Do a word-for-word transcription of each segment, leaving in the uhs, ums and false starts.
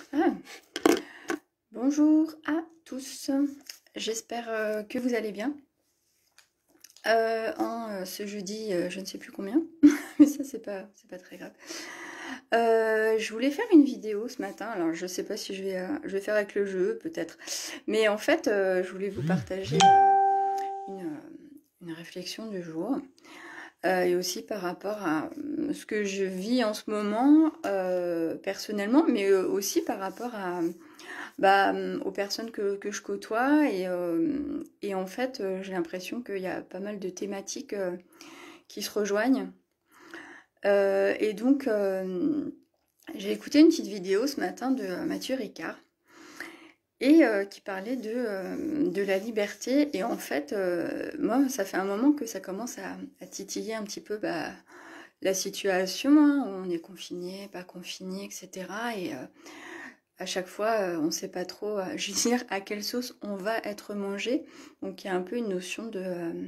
Ah, bonjour à tous, j'espère euh, que vous allez bien. Euh, en euh, ce jeudi, euh, je ne sais plus combien, mais ça c'est pas, c'est pas très grave. Euh, je voulais faire une vidéo ce matin, alors je sais pas si je vais, euh, je vais faire avec le jeu, peut-être. Mais en fait, euh, je voulais vous partager euh, une, euh, une réflexion du jour. Euh, et aussi par rapport à euh, ce que je vis en ce moment euh, personnellement, mais euh, aussi par rapport à bah, aux personnes que, que je côtoie et, euh, et en fait euh, j'ai l'impression qu'il y a pas mal de thématiques euh, qui se rejoignent. Euh, et donc euh, j'ai écouté une petite vidéo ce matin de Mathieu Ricard et euh, qui parlait de, euh, de la liberté. Et en fait, euh, moi, ça fait un moment que ça commence à, à titiller un petit peu bah, la situation, hein, où on est confiné, pas confiné, et cetera. Et euh, à chaque fois, euh, on ne sait pas trop, euh, je veux dire, à quelle sauce on va être mangé. Donc il y a un peu une notion de, euh,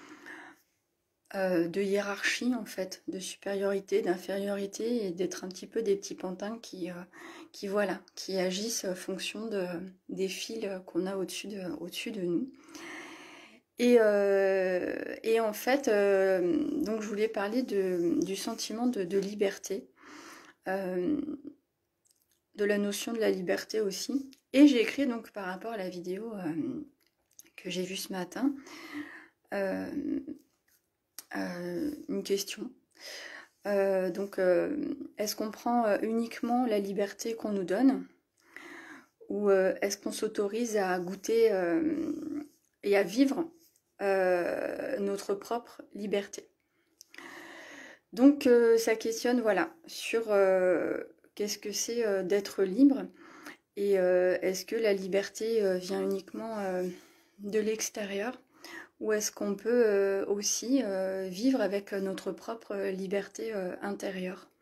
euh, de hiérarchie, en fait, de supériorité, d'infériorité, et d'être un petit peu des petits pantins qui, euh, qui, voilà, qui agissent en fonction de, des fils qu'on a au-dessus de, au-dessus de nous. Et, euh, et en fait, euh, donc je voulais parler de, du sentiment de, de liberté, euh, de la notion de la liberté aussi. Et j'ai écrit donc par rapport à la vidéo euh, que j'ai vue ce matin, euh, euh, une question. Euh, donc, euh, est-ce qu'on prend euh, uniquement la liberté qu'on nous donne ou euh, est-ce qu'on s'autorise à goûter euh, et à vivre euh, notre propre liberté? Donc euh, ça questionne voilà sur euh, qu'est-ce que c'est euh, d'être libre et euh, est-ce que la liberté euh, vient uniquement euh, de l'extérieur ou est-ce qu'on peut euh, aussi euh, vivre avec notre propre liberté euh, intérieure?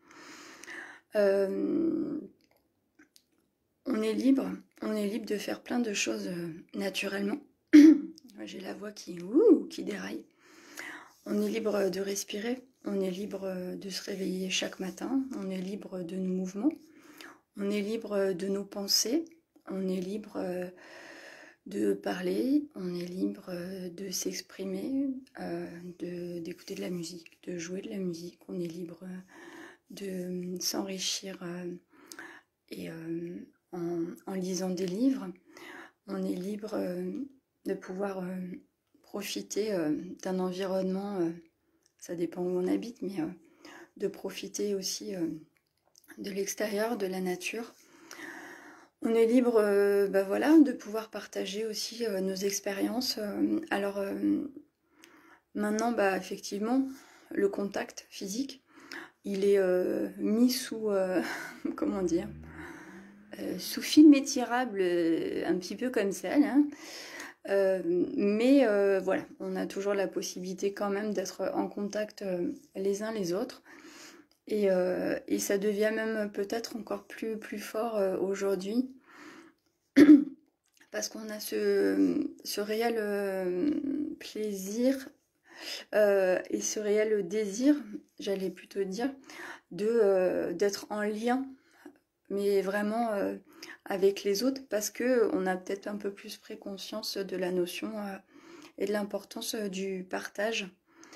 Euh, on est libre, on est libre de faire plein de choses euh, naturellement. J'ai la voix qui, ouh, qui déraille. On est libre de respirer, on est libre de se réveiller chaque matin, on est libre de nos mouvements, on est libre de nos pensées, on est libre de parler, on est libre de s'exprimer, euh, de, d'écouter de la musique, de jouer de la musique, on est libre de s'enrichir euh, et, euh, en, en lisant des livres, on est libre euh, de pouvoir euh, profiter euh, d'un environnement, euh, ça dépend où on habite, mais euh, de profiter aussi euh, de l'extérieur, de la nature. On est libre euh, bah voilà, de pouvoir partager aussi euh, nos expériences. Euh, alors euh, maintenant, bah, effectivement, le contact physique, il est euh, mis sous, euh, comment dire, euh, sous film étirable, euh, un petit peu comme ça, là. Euh, mais euh, voilà, on a toujours la possibilité quand même d'être en contact euh, les uns les autres. Et, euh, et ça devient même peut-être encore plus, plus fort euh, aujourd'hui parce qu'on a ce, ce réel euh, plaisir euh, et ce réel désir, j'allais plutôt dire, de euh, d'être en lien, mais vraiment euh, avec les autres, parce que on a peut-être un peu plus pris conscience de la notion euh, et de l'importance euh, du partage.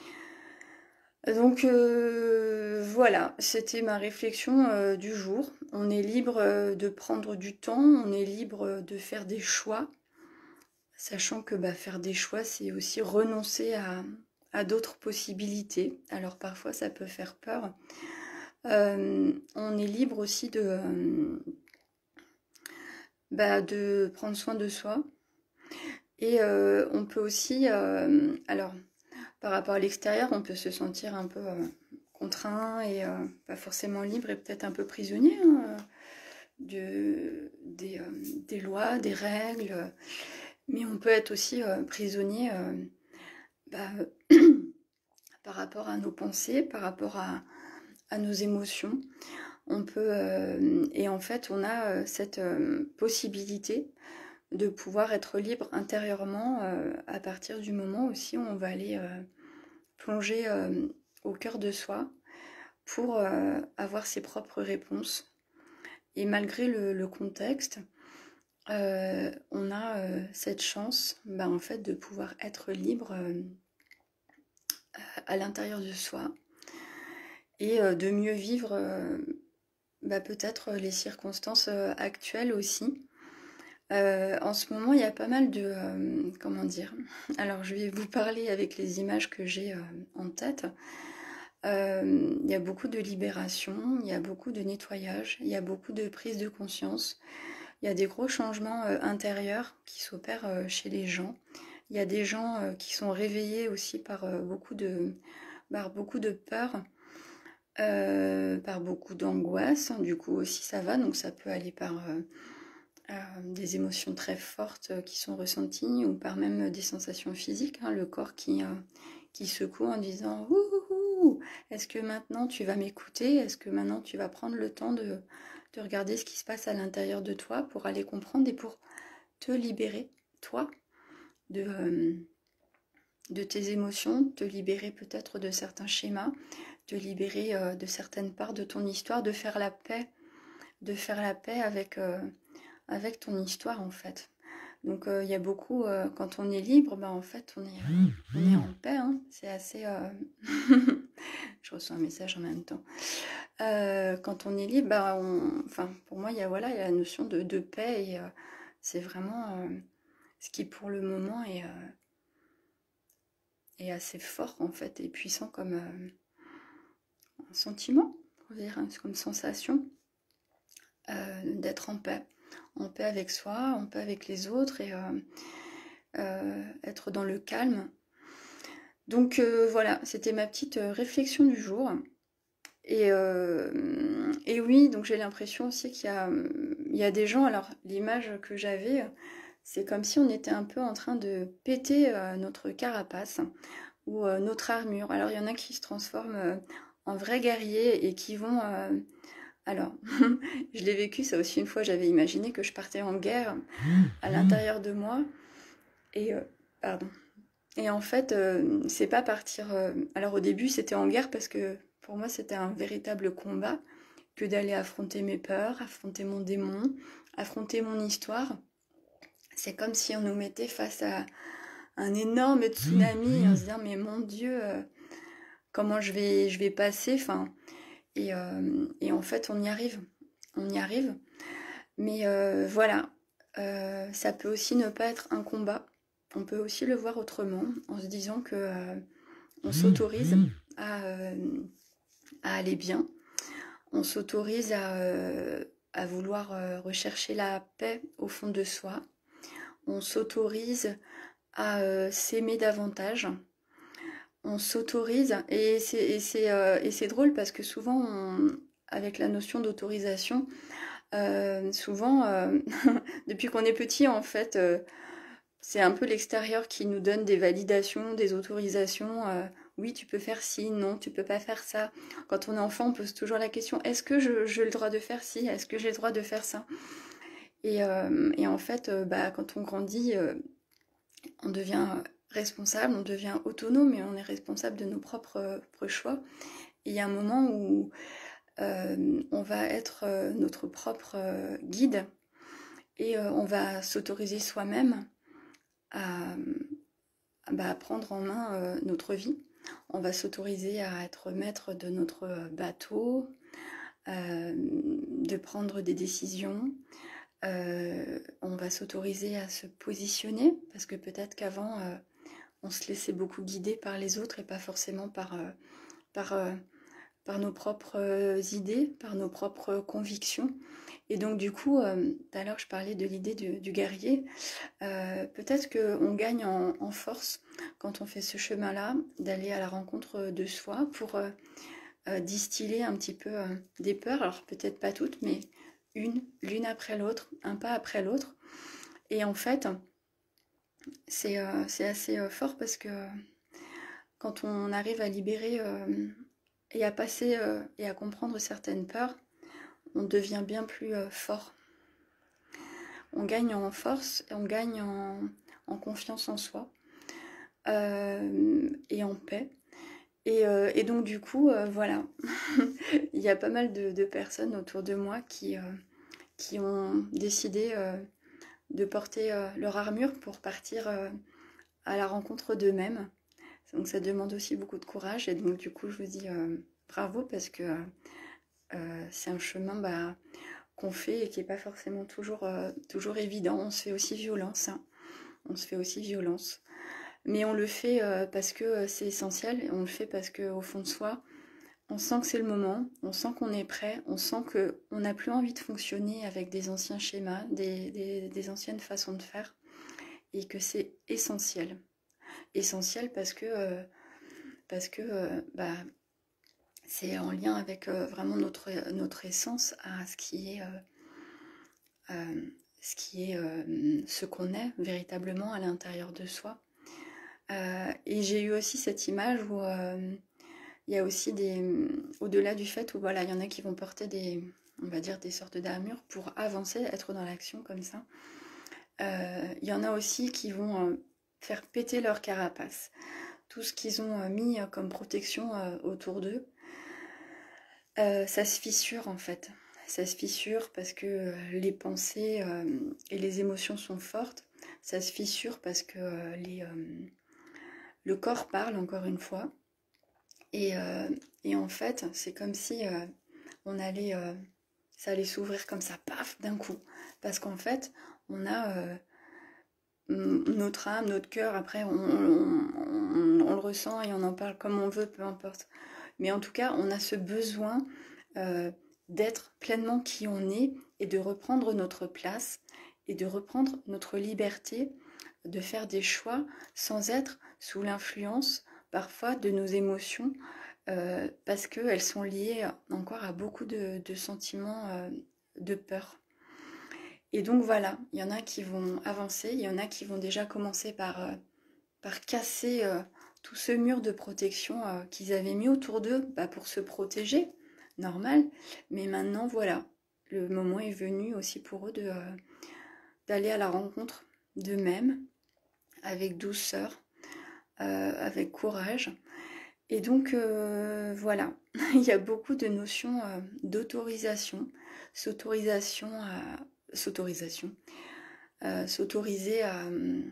Donc euh, voilà, c'était ma réflexion euh, du jour. On est libre euh, de prendre du temps, on est libre de faire des choix, sachant que bah, faire des choix, c'est aussi renoncer à, à d'autres possibilités. Alors parfois, ça peut faire peur. Euh, on est libre aussi de, euh, bah, de prendre soin de soi. Et euh, on peut aussi, euh, alors par rapport à l'extérieur, on peut se sentir un peu euh, contraint et euh, pas forcément libre et peut-être un peu prisonnier hein, de, des, euh, des lois, des règles. Mais on peut être aussi euh, prisonnier euh, bah, par rapport à nos pensées, par rapport à, à nos émotions. On peut, euh, et en fait, on a euh, cette euh, possibilité de pouvoir être libre intérieurement euh, à partir du moment aussi où on va aller euh, plonger euh, au cœur de soi pour euh, avoir ses propres réponses et malgré le, le contexte, euh, on a euh, cette chance bah, en fait, de pouvoir être libre euh, à l'intérieur de soi et euh, de mieux vivre euh, bah, peut-être les circonstances euh, actuelles aussi. Euh, en ce moment, il y a pas mal de... euh, comment dire? Alors, je vais vous parler avec les images que j'ai euh, en tête. Euh, il y a beaucoup de libération, il y a beaucoup de nettoyage, il y a beaucoup de prise de conscience. Il y a des gros changements euh, intérieurs qui s'opèrent euh, chez les gens. Il y a des gens euh, qui sont réveillés aussi par euh, beaucoup de, par beaucoup de peur, euh, par beaucoup d'angoisse. Du coup aussi ça va, donc ça peut aller par euh, euh, des émotions très fortes euh, qui sont ressenties ou par même euh, des sensations physiques, hein, le corps qui, euh, qui secoue en disant ouh, est-ce que maintenant tu vas m'écouter? Est-ce que maintenant tu vas prendre le temps de, de regarder ce qui se passe à l'intérieur de toi pour aller comprendre et pour te libérer, toi, de, euh, de tes émotions, te libérer peut-être de certains schémas, te libérer euh, de certaines parts de ton histoire, de faire la paix, de faire la paix avec, euh, avec ton histoire en fait. Donc il euh, y a beaucoup, euh, quand on est libre, bah, en fait on est, euh, on est en paix, hein. C'est assez... Euh... Je reçois un message en même temps. Euh, quand on est libre, bah, on... enfin, pour moi il y a, voilà, y a la notion de, de paix et euh, c'est vraiment euh, ce qui pour le moment est, euh, est assez fort en fait et puissant comme euh, un sentiment, on va dire, hein, comme sensation euh, d'être en paix. En paix avec soi, en paix avec les autres et... Euh, Euh, être dans le calme. Donc euh, voilà, c'était ma petite euh, réflexion du jour. Et, euh, et oui, donc j'ai l'impression aussi qu'il y a, il y a des gens, alors l'image que j'avais, c'est comme si on était un peu en train de péter euh, notre carapace ou euh, notre armure. Alors il y en a qui se transforment euh, en vrais guerriers et qui vont... euh, alors, je l'ai vécu ça aussi une fois, j'avais imaginé que je partais en guerre à l'intérieur de moi. Et... Euh, pardon. Et en fait, euh, c'est pas partir... euh, Alors au début, c'était en guerre parce que pour moi, c'était un véritable combat que d'aller affronter mes peurs, affronter mon démon, affronter mon histoire. C'est comme si on nous mettait face à un énorme tsunami en se disant mais mon Dieu, euh, comment je vais, je vais passer, enfin, et, euh, et en fait, on y arrive. On y arrive. Mais euh, voilà, euh, ça peut aussi ne pas être un combat. On peut aussi le voir autrement, en se disant que euh, on s'autorise à, euh, à aller bien, on s'autorise à, euh, à vouloir euh, rechercher la paix au fond de soi, on s'autorise à euh, s'aimer davantage, on s'autorise, et c'est euh, drôle parce que souvent, on, avec la notion d'autorisation, euh, souvent, euh, depuis qu'on est petit, en fait, euh, c'est un peu l'extérieur qui nous donne des validations, des autorisations. Euh, oui, tu peux faire ci, non, tu peux pas faire ça. Quand on est enfant, on pose toujours la question, est-ce que je, j'ai le droit de faire ci? Est-ce que j'ai le droit de faire ça? Et, euh, et en fait, euh, bah, quand on grandit, euh, on devient responsable, on devient autonome et on est responsable de nos propres, euh, propres choix. Et il y a un moment où euh, on va être euh, notre propre euh, guide et euh, on va s'autoriser soi-même à, bah, à prendre en main euh, notre vie. On va s'autoriser à être maître de notre bateau, euh, de prendre des décisions. Euh, on va s'autoriser à se positionner parce que peut-être qu'avant euh, on se laissait beaucoup guider par les autres et pas forcément par, euh, par, euh, par nos propres euh, idées, par nos propres convictions. Et donc du coup, euh, tout à l'heure je parlais de l'idée du, du guerrier, euh, peut-être qu'on gagne en, en force quand on fait ce chemin-là, d'aller à la rencontre de soi pour euh, euh, distiller un petit peu euh, des peurs, alors peut-être pas toutes, mais une, l'une après l'autre, un pas après l'autre. Et en fait, c'est euh, c'est assez euh, fort parce que euh, quand on arrive à libérer euh, et à passer euh, et à comprendre certaines peurs, on devient bien plus euh, fort. On gagne en force, on gagne en, en confiance en soi euh, et en paix. Et, euh, et donc du coup, euh, voilà, il y a pas mal de, de personnes autour de moi qui, euh, qui ont décidé euh, de porter euh, leur armure pour partir euh, à la rencontre d'eux-mêmes. Donc ça demande aussi beaucoup de courage, et donc du coup je vous dis euh, bravo, parce que euh, c'est un chemin bah, qu'on fait et qui n'est pas forcément toujours, euh, toujours évident. On se fait aussi violence, hein. On se fait aussi violence. Mais on le fait euh, parce que euh, c'est essentiel, et on le fait parce qu'au fond de soi, on sent que c'est le moment, on sent qu'on est prêt, on sent qu'on n'a plus envie de fonctionner avec des anciens schémas, des, des, des anciennes façons de faire, et que c'est essentiel. Essentiel parce que, euh, parce que euh, bah, c'est en lien avec euh, vraiment notre, notre essence à ce qui est, euh, euh, ce, qui est euh, ce qu'on est véritablement à l'intérieur de soi. Euh, et j'ai eu aussi cette image où euh, il y a aussi des, au-delà du fait où voilà, il y en a qui vont porter des, on va dire des sortes d'armures pour avancer, être dans l'action comme ça. Euh, il y en a aussi qui vont euh, faire péter leur carapace. Tout ce qu'ils ont euh, mis euh, comme protection euh, autour d'eux, euh, ça se fissure en fait. Ça se fissure parce que euh, les pensées euh, et les émotions sont fortes. Ça se fissure parce que euh, les, euh, le corps parle, encore une fois. Et, euh, et en fait, c'est comme si euh, on allait, euh, ça allait s'ouvrir comme ça, paf, d'un coup. Parce qu'en fait, on a euh, notre âme, notre cœur, après, on, on, on, on le ressent et on en parle comme on veut, peu importe. Mais en tout cas, on a ce besoin euh, d'être pleinement qui on est et de reprendre notre place et de reprendre notre liberté de faire des choix sans être sous l'influence parfois de nos émotions, euh, parce qu'elles sont liées encore à beaucoup de, de sentiments euh, de peur. Et donc voilà, il y en a qui vont avancer, il y en a qui vont déjà commencer par, euh, par casser euh, tout ce mur de protection euh, qu'ils avaient mis autour d'eux bah, pour se protéger, normal. Mais maintenant, voilà, le moment est venu aussi pour eux de, euh, d'aller à la rencontre d'eux-mêmes, avec douceur, euh, avec courage. Et donc, euh, voilà, il y a beaucoup de notions euh, d'autorisation, s'autorisation à... s'autorisation, euh, s'autoriser à,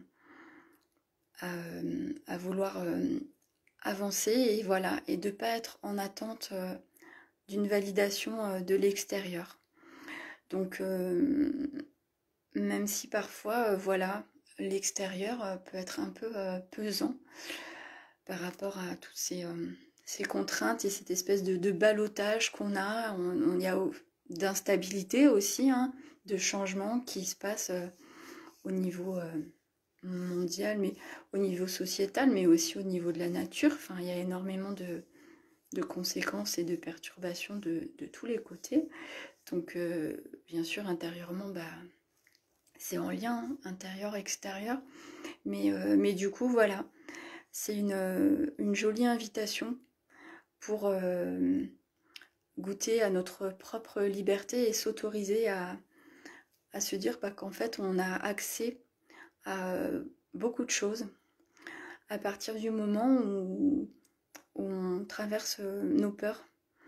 à, à vouloir euh, avancer, et voilà, et de ne pas être en attente euh, d'une validation euh, de l'extérieur. Donc, euh, même si parfois, euh, voilà, l'extérieur euh, peut être un peu euh, pesant par rapport à toutes ces, euh, ces contraintes et cette espèce de, de ballottage qu'on a. On, on y a d'instabilité aussi, hein, de changement qui se passe euh, au niveau euh, mondial, mais au niveau sociétal, mais aussi au niveau de la nature. Enfin, il y a énormément de, de conséquences et de perturbations de, de tous les côtés. Donc, euh, bien sûr, intérieurement, bah, c'est en lien, hein, intérieur, extérieur. Mais, euh, mais du coup, voilà, c'est une, une jolie invitation pour euh, goûter à notre propre liberté et s'autoriser à, à se dire bah, qu'en fait, on a accès à beaucoup de choses à partir du moment où, où on traverse nos peurs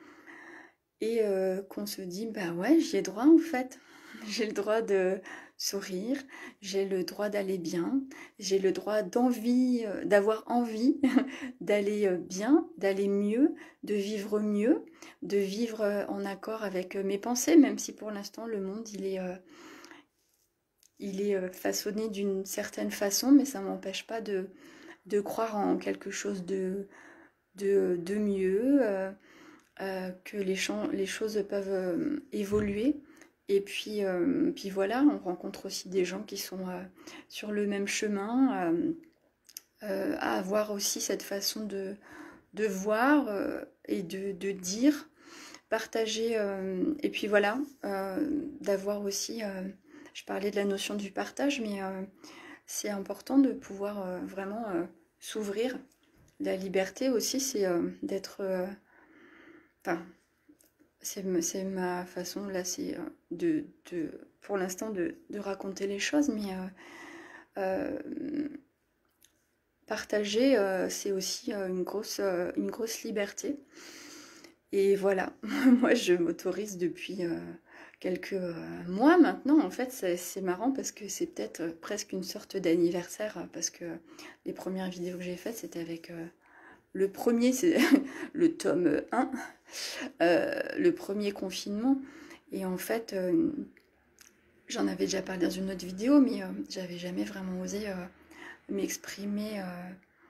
et euh, qu'on se dit bah ouais, j'y ai droit en fait. J'ai le droit de sourire, j'ai le droit d'aller bien, j'ai le droit d'envie, d'avoir envie d'aller bien, d'aller mieux, de vivre mieux, de vivre en accord avec mes pensées, même si pour l'instant le monde il est, euh, il est façonné d'une certaine façon, mais ça ne m'empêche pas de, de croire en quelque chose de, de, de mieux, euh, euh, que les, les choses peuvent euh, évoluer. Et puis, euh, puis voilà, on rencontre aussi des gens qui sont euh, sur le même chemin, euh, euh, à avoir aussi cette façon de, de voir euh, et de, de dire, partager. Euh, et puis voilà, euh, d'avoir aussi, euh, je parlais de la notion du partage, mais euh, c'est important de pouvoir euh, vraiment euh, s'ouvrir. La liberté aussi, c'est euh, d'être... Euh, enfin, c'est ma façon, là, c'est euh, de, de, pour l'instant, de, de raconter les choses, mais euh, euh, partager, euh, c'est aussi euh, une, grosse, euh, une grosse liberté. Et voilà, moi, je m'autorise depuis euh, quelques euh, mois maintenant. En fait, c'est marrant parce que c'est peut-être presque une sorte d'anniversaire, parce que les premières vidéos que j'ai faites, c'était avec euh, le premier, c'est le tome un, euh, le premier confinement. Et en fait, euh, j'en avais déjà parlé dans une autre vidéo, mais euh, j'avais jamais vraiment osé euh, m'exprimer euh,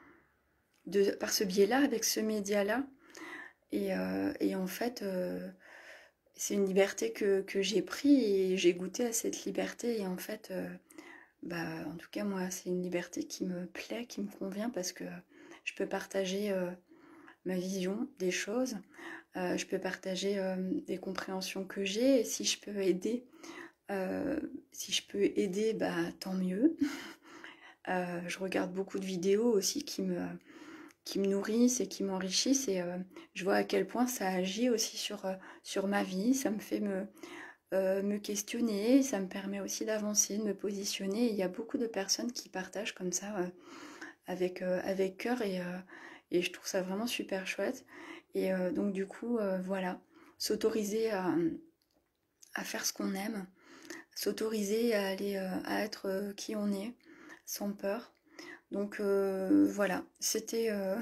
de par ce biais-là, avec ce média-là. Et, euh, et en fait, euh, c'est une liberté que, que j'ai pris et j'ai goûté à cette liberté. Et en fait, euh, bah, en tout cas, moi, c'est une liberté qui me plaît, qui me convient parce que je peux partager euh, ma vision des choses, euh, je peux partager euh, des compréhensions que j'ai. Et si je peux aider, euh, si je peux aider, bah, tant mieux. Euh, je regarde beaucoup de vidéos aussi qui me, qui me nourrissent et qui m'enrichissent et euh, je vois à quel point ça agit aussi sur, euh, sur ma vie, ça me fait me, euh, me questionner, ça me permet aussi d'avancer, de me positionner. Et il y a beaucoup de personnes qui partagent comme ça euh, avec, euh, avec cœur et, euh, et je trouve ça vraiment super chouette. Et euh, donc du coup, euh, voilà, s'autoriser à, à faire ce qu'on aime, s'autoriser à aller euh, à être euh, qui on est, sans peur. Donc euh, voilà, c'était euh,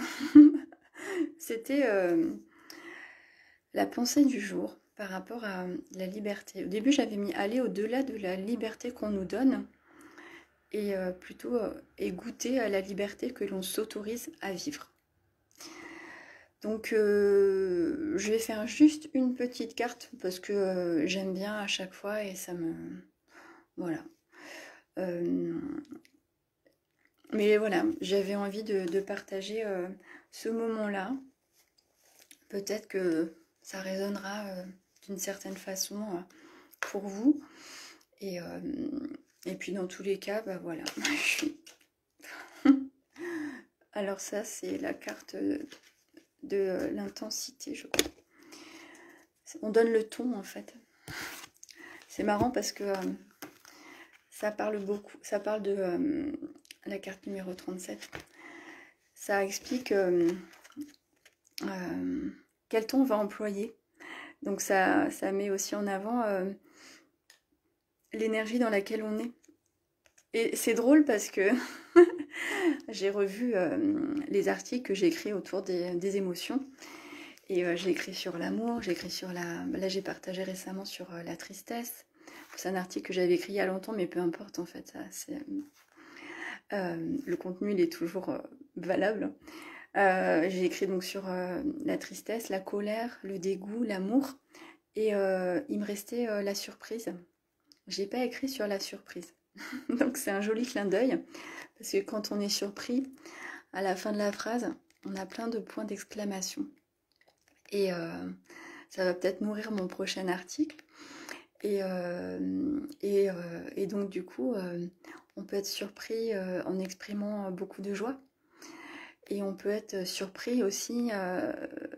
c'était euh, la pensée du jour par rapport à la liberté. Au début, j'avais mis aller au-delà de la liberté qu'on nous donne et euh, plutôt euh, et goûter à la liberté que l'on s'autorise à vivre. Donc euh, je vais faire juste une petite carte parce que euh, j'aime bien à chaque fois et ça me... Voilà. Euh, mais voilà, j'avais envie de, de partager euh, ce moment-là. Peut-être que ça résonnera euh, d'une certaine façon euh, pour vous. Et, euh, et puis dans tous les cas, bah voilà, je suis... Alors ça, c'est la carte de, de l'intensité, je crois. On donne le ton, en fait. C'est marrant parce que euh, ça parle beaucoup, ça parle de euh, la carte numéro trente-sept. Ça explique euh, euh, quel ton on va employer. Donc ça, ça met aussi en avant euh, l'énergie dans laquelle on est. Et c'est drôle parce que j'ai revu euh, les articles que j'ai écrits autour des, des émotions. Et euh, j'ai écrit sur l'amour, j'ai écrit sur la... Là, j'ai partagé récemment sur euh, la tristesse. C'est un article que j'avais écrit il y a longtemps, mais peu importe en fait. Ça, euh, le contenu, il est toujours euh, valable. Euh, j'ai écrit donc sur euh, la tristesse, la colère, le dégoût, l'amour. Et euh, il me restait euh, la surprise. J'ai pas écrit sur la surprise. Donc c'est un joli clin d'œil. Parce que quand on est surpris, à la fin de la phrase, on a plein de points d'exclamation. Et euh, ça va peut-être nourrir mon prochain article. Et, euh, et, euh, et donc du coup, euh, on peut être surpris euh, en exprimant beaucoup de joie. Et on peut être surpris aussi euh,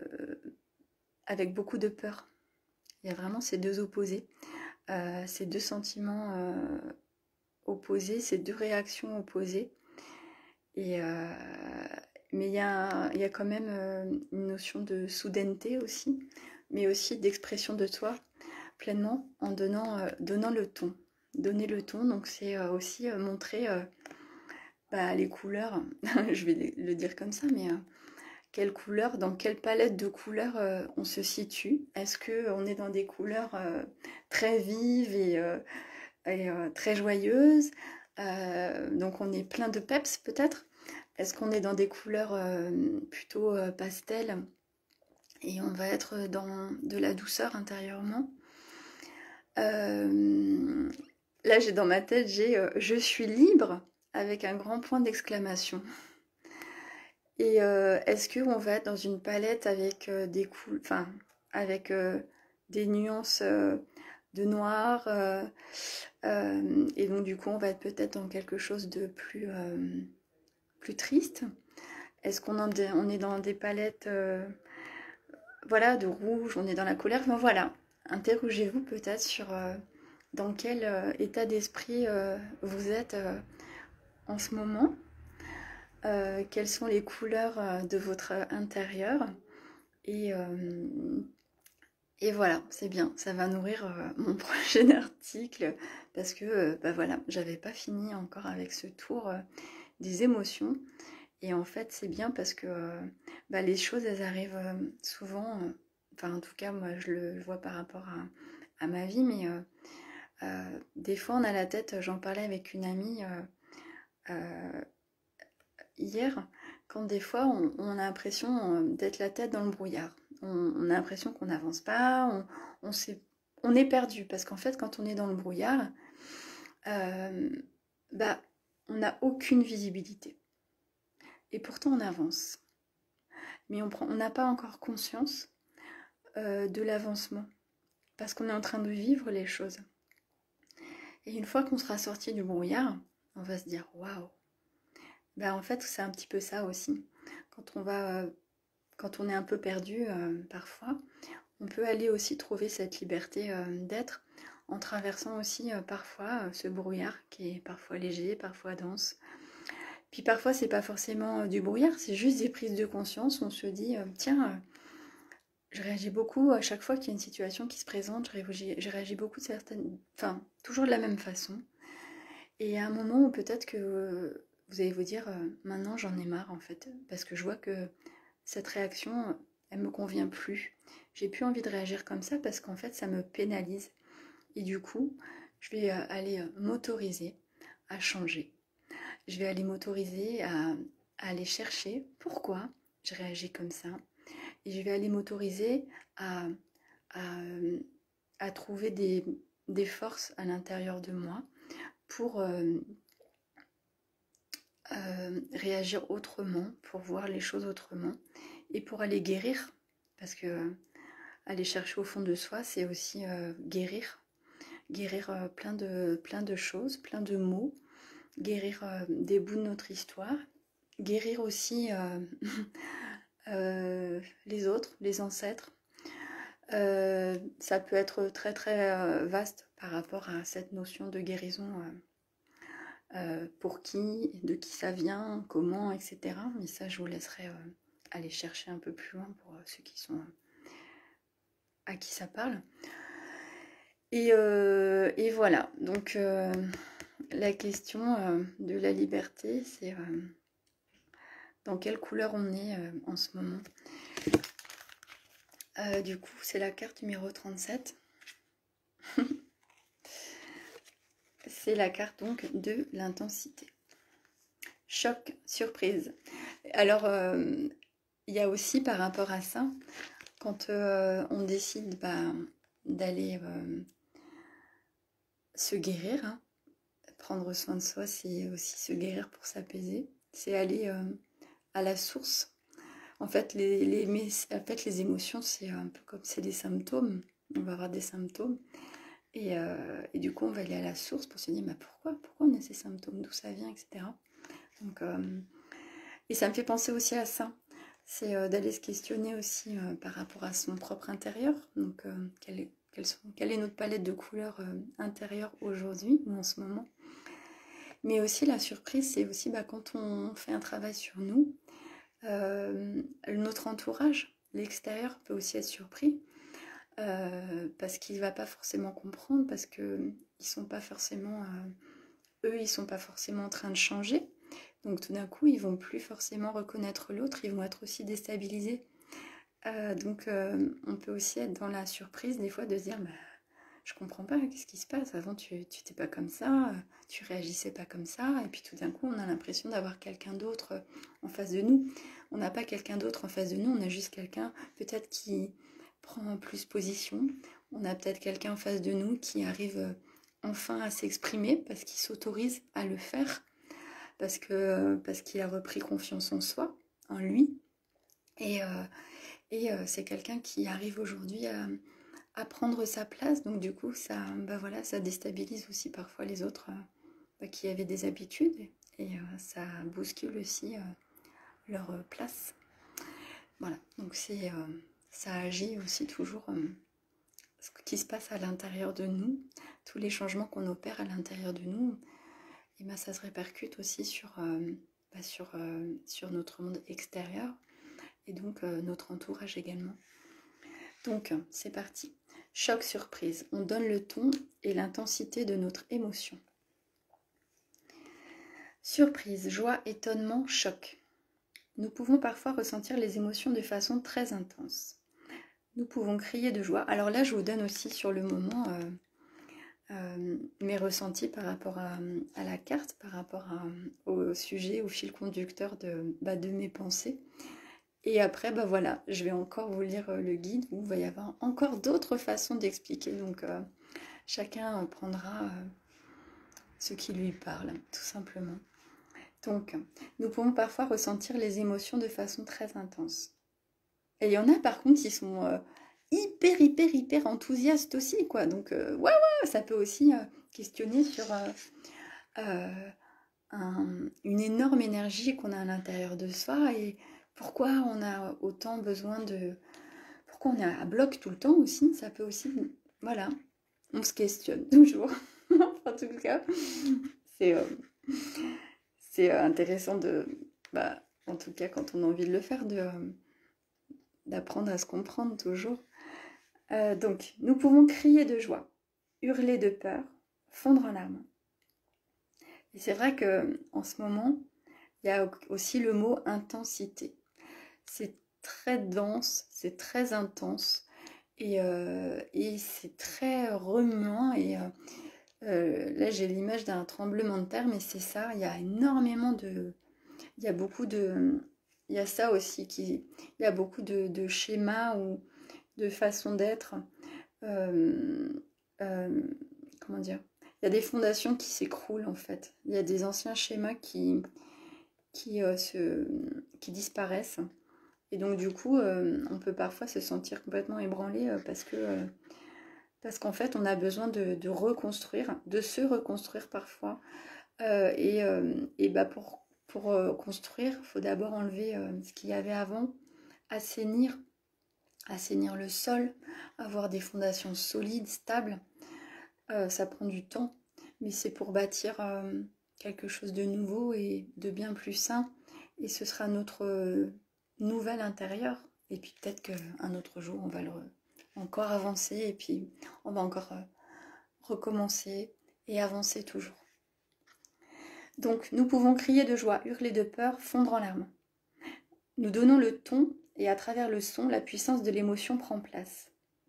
avec beaucoup de peur. Il y a vraiment ces deux opposés, euh, ces deux sentiments euh, opposés, ces deux réactions opposées. Et, euh, mais il y, a, il y a quand même euh, une notion de soudaineté aussi, mais aussi d'expression de soi pleinement en donnant, euh, donnant le ton. Donner le ton, donc c'est euh, aussi euh, montrer euh, bah, les couleurs, je vais le dire comme ça, mais euh, quelle couleur, dans quelle palette de couleurs euh, on se situe. Est-ce qu'on est dans des couleurs euh, très vives et, euh, et euh, très joyeuses, euh, donc on est plein de peps peut-être. Est-ce qu'on est dans des couleurs euh, plutôt euh, pastel et on va être dans de la douceur intérieurement. Euh, là, j'ai dans ma tête, j'ai euh, je suis libre avec un grand point d'exclamation. Et euh, est-ce qu'on va être dans une palette avec euh, des couleurs, enfin, avec euh, des nuances euh, de noir euh, euh, et donc du coup, on va être peut-être dans quelque chose de plus, euh, plus triste. Est-ce qu'on on est dans des palettes euh, voilà, de rouge, on est dans la colère. Enfin voilà, interrogez-vous peut-être sur euh, dans quel euh, état d'esprit euh, vous êtes euh, en ce moment. Euh, quelles sont les couleurs euh, de votre intérieur. Et, euh, Et voilà, c'est bien, ça va nourrir euh, mon prochain article parce que euh, bah voilà, j'avais pas fini encore avec ce tour euh, des émotions. Et en fait, c'est bien parce que euh, bah, les choses, elles arrivent euh, souvent, euh, enfin en tout cas, moi je le vois par rapport à, à ma vie, mais euh, euh, des fois on a la tête, j'en parlais avec une amie euh, euh, hier, quand des fois on, on a l'impression euh, d'être la tête dans le brouillard. On, on a l'impression qu'on n'avance pas, on, on, sait- on est perdu parce qu'en fait, quand on est dans le brouillard, euh, bah, on n'a aucune visibilité. Et pourtant, on avance. Mais on prend- on n'a pas encore conscience euh, de l'avancement parce qu'on est en train de vivre les choses. Et une fois qu'on sera sorti du brouillard, on va se dire waouh. Ben, en fait, c'est un petit peu ça aussi. Quand on va, euh, quand on est un peu perdu euh, parfois, on peut aller aussi trouver cette liberté euh, d'être en traversant aussi euh, parfois euh, ce brouillard qui est parfois léger, parfois dense. Puis parfois, c'est pas forcément euh, du brouillard, c'est juste des prises de conscience. On se dit euh, tiens. Euh, je réagis beaucoup à chaque fois qu'il y a une situation qui se présente, je réagis, je réagis beaucoup de certaines, enfin, toujours de la même façon. Et il y a un moment où peut-être que euh, vous allez vous dire, euh, maintenant j'en ai marre en fait, parce que je vois que cette réaction, elle me convient plus. J'ai plus envie de réagir comme ça parce qu'en fait ça me pénalise. Et du coup, je vais euh, aller euh, m'autoriser à changer. Je vais aller m'autoriser à, à aller chercher pourquoi je réagis comme ça. Et je vais aller m'autoriser à, à, à trouver des, des forces à l'intérieur de moi pour euh, euh, réagir autrement, pour voir les choses autrement et pour aller guérir. Parce que euh, aller chercher au fond de soi, c'est aussi euh, guérir. Guérir euh, plein, de, plein de choses, plein de mots. Guérir euh, des bouts de notre histoire. Guérir aussi euh, euh, les autres, les ancêtres. Euh, ça peut être très très euh, vaste par rapport à cette notion de guérison, euh, euh, pour qui, de qui ça vient, comment, et cetera. Mais ça, je vous laisserai euh, aller chercher un peu plus loin pour euh, ceux qui sont à qui ça parle. Et, euh, et voilà, donc euh, la question euh, de la liberté, c'est euh, dans quelle couleur on est euh, en ce moment. Euh, du coup, c'est la carte numéro trente-sept. C'est la carte donc de l'intensité. Choc, surprise. Alors, euh, il y a aussi par rapport à ça, quand euh, on décide bah, d'aller euh, se guérir, hein, prendre soin de soi, c'est aussi se guérir pour s'apaiser. C'est aller euh, à la source. En fait, les, les, mais, en fait, les émotions, c'est un peu comme c'est des symptômes. On va avoir des symptômes. Et, euh, et du coup, on va aller à la source pour se dire bah, pourquoi, pourquoi on a ces symptômes, d'où ça vient, et cetera. Donc, euh, et ça me fait penser aussi à ça. C'est euh, d'aller se questionner aussi euh, par rapport à son propre intérieur. Donc, euh, quelle, est, quelles sont, quelle est notre palette de couleurs euh, intérieure aujourd'hui ou en ce moment. Mais aussi, la surprise, c'est aussi bah, quand on fait un travail sur nous, euh, notre entourage, l'extérieur peut aussi être surpris. Euh, parce qu'il ne va pas forcément comprendre, parce qu'ils ne sont pas forcément, euh, eux, ils ne sont pas forcément en train de changer. Donc tout d'un coup, ils vont plus forcément reconnaître l'autre, ils vont être aussi déstabilisés. Euh, donc euh, on peut aussi être dans la surprise des fois de se dire bah, je comprends pas, qu'est-ce qui se passe? Avant tu n'étais pas comme ça, tu réagissais pas comme ça, et puis tout d'un coup on a l'impression d'avoir quelqu'un d'autre en face de nous. On n'a pas quelqu'un d'autre en face de nous, on a juste quelqu'un peut-être qui prend plus position, on a peut-être quelqu'un en face de nous qui arrive enfin à s'exprimer parce qu'il s'autorise à le faire, parce que parce qu'il a repris confiance en soi, en lui, et, euh, et euh, c'est quelqu'un qui arrive aujourd'hui à, à prendre sa place. Donc du coup, ça, bah voilà, ça déstabilise aussi parfois les autres euh, bah, qui avaient des habitudes, et euh, ça bouscule aussi euh, leur euh, place. Voilà, donc c'est euh, ça agit aussi toujours euh, ce qui se passe à l'intérieur de nous, tous les changements qu'on opère à l'intérieur de nous, et ben ça se répercute aussi sur, euh, bah, sur, euh, sur notre monde extérieur et donc euh, notre entourage également. Donc, c'est parti. Choc, surprise. On donne le ton et l'intensité de notre émotion. Surprise, joie, étonnement, choc. Nous pouvons parfois ressentir les émotions de façon très intense. Nous pouvons crier de joie. Alors là, je vous donne aussi sur le moment euh, euh, mes ressentis par rapport à, à la carte, par rapport à, au sujet, au fil conducteur de, bah, de mes pensées. Et après, bah voilà, je vais encore vous lire le guide où il va y avoir encore d'autres façons d'expliquer. Donc, euh, chacun euh, prendra euh, ce qui lui parle, tout simplement. Donc, nous pouvons parfois ressentir les émotions de façon très intense. Et il y en a par contre qui sont euh, hyper, hyper, hyper enthousiastes aussi, quoi. Donc, euh, ouais, ouais, ça peut aussi euh, questionner sur euh, euh, un, une énorme énergie qu'on a à l'intérieur de soi et pourquoi on a autant besoin de... Pourquoi on est à bloc tout le temps aussi, ça peut aussi... Voilà, on se questionne toujours. En tout cas, c'est... Euh, C'est intéressant de, bah, en tout cas quand on a envie de le faire, de, euh, d'apprendre à se comprendre toujours. Euh, donc, nous pouvons crier de joie, hurler de peur, fondre en larmes. Et c'est vrai qu'en ce moment, il y a aussi le mot intensité. C'est très dense, c'est très intense et, euh, et c'est très remuant. Et euh, euh, là, j'ai l'image d'un tremblement de terre, mais c'est ça, il y a énormément de... Il y a beaucoup de... Il y a ça aussi, qui, il y a beaucoup de, de schémas ou de façons d'être. Euh, euh, comment dire? Il y a des fondations qui s'écroulent en fait. Il y a des anciens schémas qui, qui, euh, se, qui disparaissent. Et donc du coup, euh, on peut parfois se sentir complètement ébranlé euh, parce que euh, parce qu'en fait, on a besoin de, de reconstruire, de se reconstruire parfois. Euh, et, euh, et bah pour Pour euh, construire, il faut d'abord enlever euh, ce qu'il y avait avant, assainir, assainir le sol, avoir des fondations solides, stables. Euh, ça prend du temps, mais c'est pour bâtir euh, quelque chose de nouveau et de bien plus sain. Et ce sera notre euh, nouvel intérieur. Et puis peut-être qu'un autre jour, on va le encore avancer et puis on va encore euh, recommencer et avancer toujours. Donc, nous pouvons crier de joie, hurler de peur, fondre en larmes. Nous donnons le ton et à travers le son, la puissance de l'émotion prend place.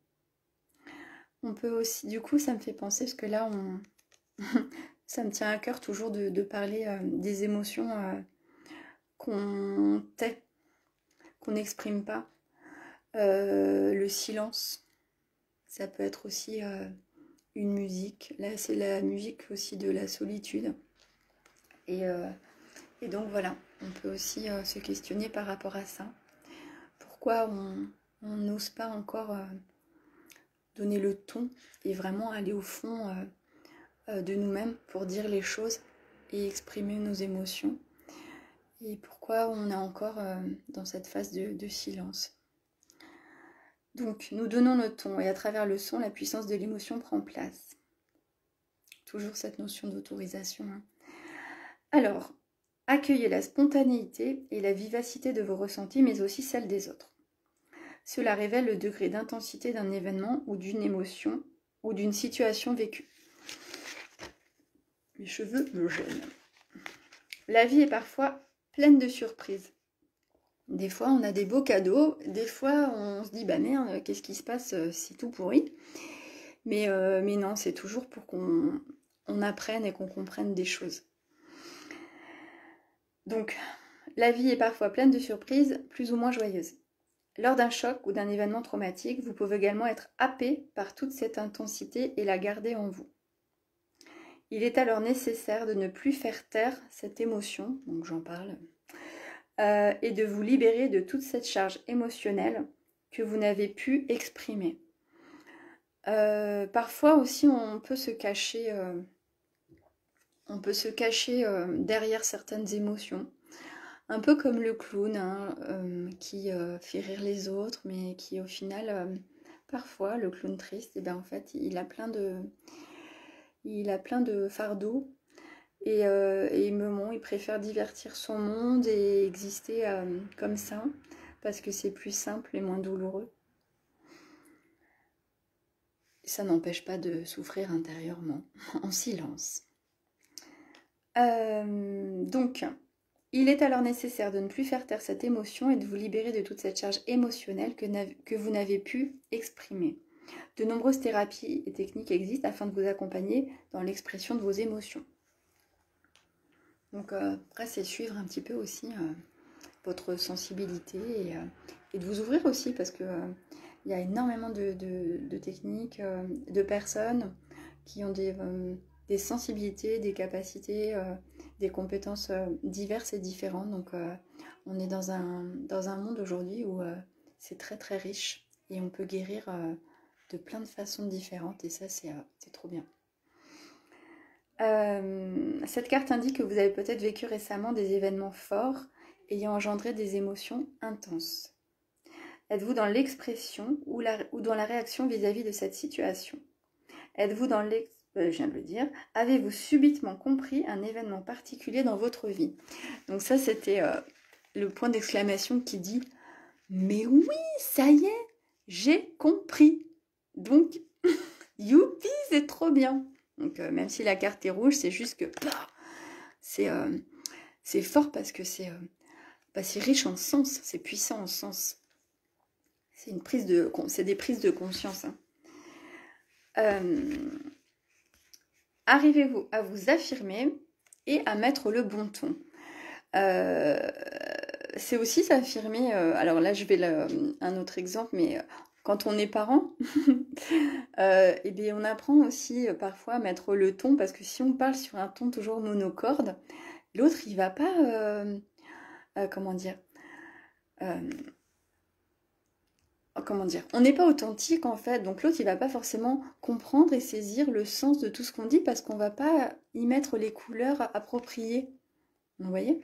On peut aussi, du coup, ça me fait penser, parce que là, on... ça me tient à cœur toujours de, de parler euh, des émotions euh, qu'on tait, qu'on n'exprime pas. Euh, le silence, ça peut être aussi euh, une musique. Là, c'est la musique aussi de la solitude. Et... Euh, Et donc voilà, on peut aussi euh, se questionner par rapport à ça. Pourquoi on n'ose pas encore euh, donner le ton et vraiment aller au fond euh, euh, de nous-mêmes pour dire les choses et exprimer nos émotions. Et pourquoi on est encore euh, dans cette phase de, de silence. Donc nous donnons notre ton et à travers le son, la puissance de l'émotion prend place. Toujours cette notion d'autorisation. Hein. Alors, accueillez la spontanéité et la vivacité de vos ressentis, mais aussi celle des autres. Cela révèle le degré d'intensité d'un événement ou d'une émotion ou d'une situation vécue. Mes cheveux me gênent. La vie est parfois pleine de surprises. Des fois, on a des beaux cadeaux. Des fois, on se dit, bah merde, qu'est-ce qui se passe, c'est tout pourri. Mais, euh, mais non, c'est toujours pour qu'on on apprenne et qu'on comprenne des choses. Donc, la vie est parfois pleine de surprises, plus ou moins joyeuses. Lors d'un choc ou d'un événement traumatique, vous pouvez également être happé par toute cette intensité et la garder en vous. Il est alors nécessaire de ne plus faire taire cette émotion, donc j'en parle, euh, et de vous libérer de toute cette charge émotionnelle que vous n'avez pu exprimer. Euh, parfois aussi, on peut se cacher, euh, on peut se cacher euh, derrière certaines émotions. Un peu comme le clown hein, euh, qui euh, fait rire les autres, mais qui au final, euh, parfois, le clown triste, et ben en fait, il a plein de, il a plein de fardeaux. Et, euh, et bon, il préfère divertir son monde et exister euh, comme ça, parce que c'est plus simple et moins douloureux. ça n'empêche pas de souffrir intérieurement, en silence. Euh, donc, il est alors nécessaire de ne plus faire taire cette émotion et de vous libérer de toute cette charge émotionnelle que, que vous n'avez pu exprimer. De nombreuses thérapies et techniques existent afin de vous accompagner dans l'expression de vos émotions. Donc euh, après, c'est suivre un petit peu aussi euh, votre sensibilité et, euh, et de vous ouvrir aussi parce que euh, il y a énormément de, de, de techniques, euh, de personnes qui ont des, euh, des sensibilités, des capacités, euh, des compétences euh, diverses et différentes. Donc euh, on est dans un, dans un monde aujourd'hui où euh, c'est très très riche et on peut guérir euh, de plein de façons différentes et ça c'est euh, trop bien. Euh, cette carte indique que vous avez peut-être vécu récemment des événements forts ayant engendré des émotions intenses. Êtes-vous dans l'expression ou, ou dans la réaction vis-à-vis de cette situation? Êtes-vous dans l'ex... Euh, je viens de le dire. Avez-vous subitement compris un événement particulier dans votre vie? Donc ça, c'était euh, le point d'exclamation qui dit « Mais oui, ça y est, j'ai compris !» Donc, youpi, c'est trop bien. Donc, euh, même si la carte est rouge, c'est juste que c'est euh, c'est fort parce que c'est euh, bah, c'est riche en sens, c'est puissant en sens. C'est une prise de, c'est des prises de conscience. Hein. Euh, Arrivez-vous à vous affirmer et à mettre le bon ton. Euh, c'est aussi s'affirmer. Euh, alors là, je vais le, un autre exemple, mais quand on est parent, euh, et bien on apprend aussi euh, parfois à mettre le ton parce que si on parle sur un ton toujours monocorde, l'autre il va pas, euh, euh, comment dire. Euh, Comment dire, on n'est pas authentique en fait, donc l'autre il va pas forcément comprendre et saisir le sens de tout ce qu'on dit parce qu'on va pas y mettre les couleurs appropriées. Vous voyez?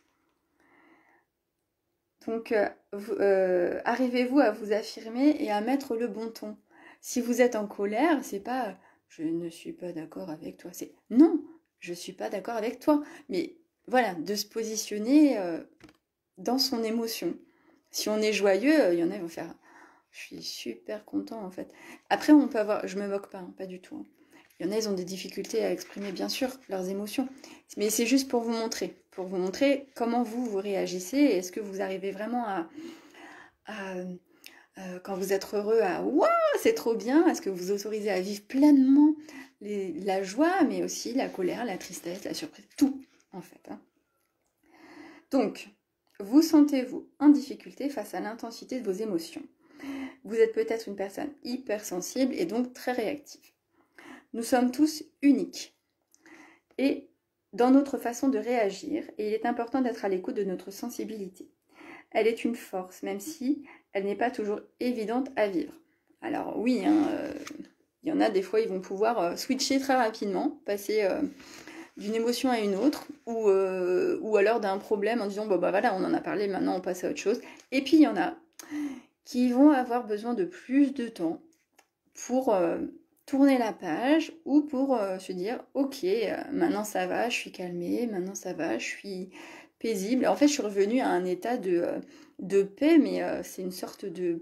Donc euh, euh, arrivez-vous à vous affirmer et à mettre le bon ton. Si vous êtes en colère, c'est pas je ne suis pas d'accord avec toi, c'est non, je suis pas d'accord avec toi. Mais voilà, de se positionner euh, dans son émotion. Si on est joyeux, il y en a qui vont faire je suis super content en fait. Après, on peut avoir, je me moque pas, hein, pas du tout. Hein. Il y en a, ils ont des difficultés à exprimer bien sûr leurs émotions, mais c'est juste pour vous montrer, pour vous montrer comment vous vous réagissez. Est-ce que vous arrivez vraiment à, à euh, quand vous êtes heureux, à waouh, c'est trop bien. Est-ce que vous autorisez à vivre pleinement les, la joie, mais aussi la colère, la tristesse, la surprise, tout en fait. Hein. Donc, vous sentez-vous en difficulté face à l'intensité de vos émotions? Vous êtes peut-être une personne hypersensible et donc très réactive. Nous sommes tous uniques et dans notre façon de réagir, et il est important d'être à l'écoute de notre sensibilité. Elle est une force, même si elle n'est pas toujours évidente à vivre. Alors oui, hein, euh, il y en a des fois, ils vont pouvoir euh, switcher très rapidement, passer euh, d'une émotion à une autre, ou, euh, ou alors d'un problème en disant, bon bah voilà, on en a parlé, maintenant on passe à autre chose. Et puis il y en a qui vont avoir besoin de plus de temps pour euh, tourner la page ou pour euh, se dire ok, euh, maintenant ça va, je suis calmée, maintenant ça va, je suis paisible. En fait, je suis revenue à un état de, euh, de paix, mais euh, c'est une sorte de...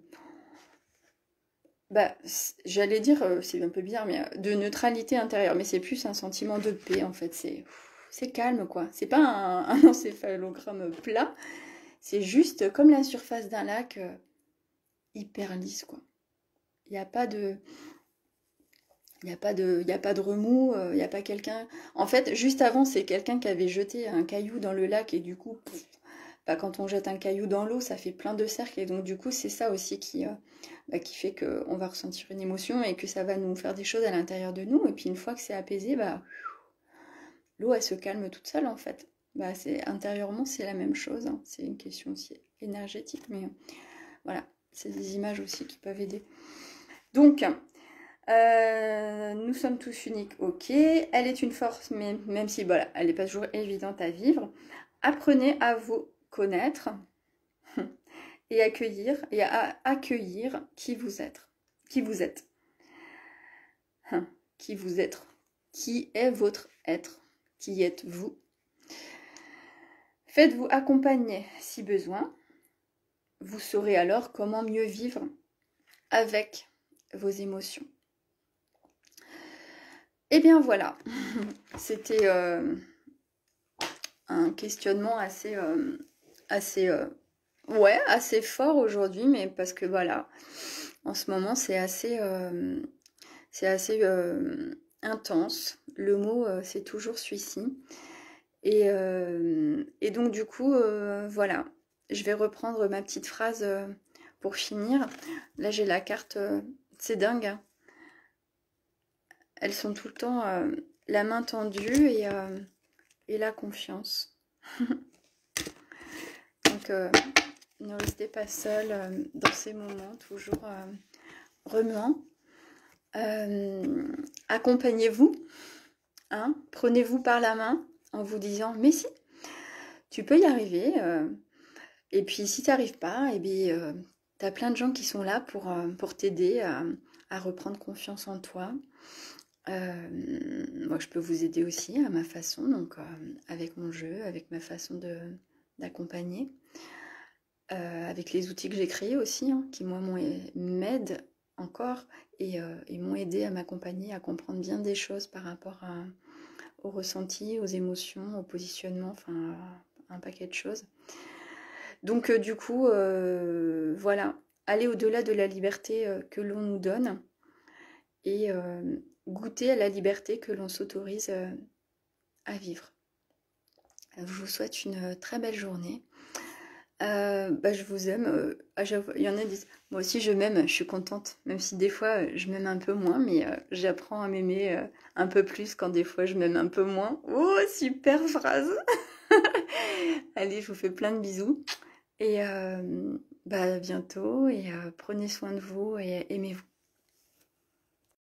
Bah, j'allais dire, euh, c'est un peu bizarre, mais euh, de neutralité intérieure, mais c'est plus un sentiment de paix en fait, c'est... C'est calme quoi, c'est pas un, un encéphalogramme plat, c'est juste comme la surface d'un lac euh, hyper lisse quoi. Il n'y a pas de... Il n'y a pas de, il y a pas de remous, il euh, n'y a pas quelqu'un... En fait, juste avant, c'est quelqu'un qui avait jeté un caillou dans le lac et du coup, pff, bah, quand on jette un caillou dans l'eau, ça fait plein de cercles et donc du coup, c'est ça aussi qui, euh, bah, qui fait qu'on va ressentir une émotion et que ça va nous faire des choses à l'intérieur de nous. Et puis une fois que c'est apaisé, bah, l'eau, elle se calme toute seule en fait. Bah, c'est, intérieurement, c'est la même chose. Hein. C'est une question aussi énergétique, mais voilà, c'est des images aussi qui peuvent aider. Donc... Euh, nous sommes tous uniques, ok. Elle est une force, mais même si voilà, elle n'est pas toujours évidente à vivre. Apprenez à vous connaître et accueillir et à accueillir qui vous êtes, qui vous êtes, qui vous êtes, qui est votre être, qui êtes-vous. Faites-vous accompagner si besoin. Vous saurez alors comment mieux vivre avec vos émotions. Et bien voilà, c'était euh, un questionnement assez, euh, assez, euh, ouais, assez fort aujourd'hui, mais parce que voilà, en ce moment c'est assez, euh, c'est assez euh, intense. Le mot, euh, c'est toujours celui-ci. Et, euh, et donc du coup, euh, voilà, je vais reprendre ma petite phrase euh, pour finir. Là, j'ai la carte, euh, c'est dingue, hein. Elles sont tout le temps euh, la main tendue et, euh, et la confiance. Donc, euh, ne restez pas seul euh, dans ces moments, toujours euh, remuants. Euh, accompagnez-vous, hein, prenez-vous par la main en vous disant, mais si, tu peux y arriver. euh, et puis, si tu n'y arrives pas, eh bien, euh, tu as plein de gens qui sont là pour, euh, pour t'aider à, à reprendre confiance en toi. Euh, moi, je peux vous aider aussi à ma façon, donc euh, avec mon jeu, avec ma façon de d'accompagner, euh, avec les outils que j'ai créés aussi, hein, qui moi m'aident encore et euh, ils m'ont aidé à m'accompagner, à comprendre bien des choses par rapport à, aux ressentis, aux émotions, au positionnement, enfin à un paquet de choses. Donc euh, du coup, euh, voilà, aller au-delà de la liberté euh, que l'on nous donne et euh, goûter à la liberté que l'on s'autorise euh, à vivre. Je vous souhaite une très belle journée. Euh, bah, je vous aime. Euh, il y en a qui disent, moi aussi je m'aime, je suis contente. Même si des fois euh, je m'aime un peu moins, mais euh, j'apprends à m'aimer euh, un peu plus quand des fois je m'aime un peu moins. Oh, super phrase. Allez, je vous fais plein de bisous. Et euh, bah, à bientôt. Et euh, prenez soin de vous et aimez-vous.